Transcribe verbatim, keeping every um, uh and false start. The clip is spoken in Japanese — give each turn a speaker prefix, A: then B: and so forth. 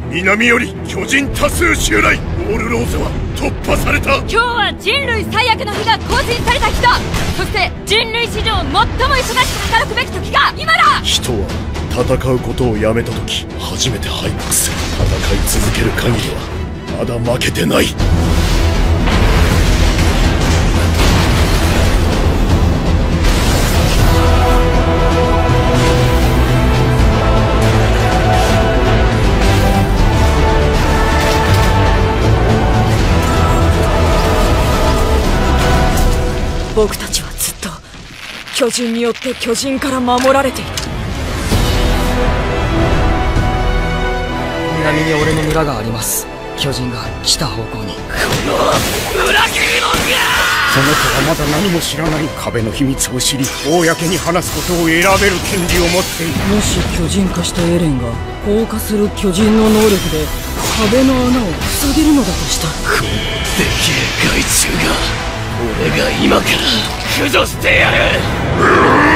A: 南より巨人多数襲来。オールローゼは突破された。
B: 今日は人類最悪の日が更新された日だ。そして人類史上最も忙しく働くべき時が今だ。
A: 人は戦うことをやめた時初めて敗北する。戦い続ける限りはまだ負けてない。
B: 僕たちはずっと巨人によって巨人から守られている。
C: 南に俺の村があります。巨人が来た方向に。こ
D: の裏切り者が。
E: その子はまだ何も知らない。壁の秘密を知り公に話すことを選べる権利を持っている。
C: もし巨人化したエレンが放火する巨人の能力で壁の穴を塞げるのだとしたら、
D: このでけえ害虫が俺が今から駆除してやる。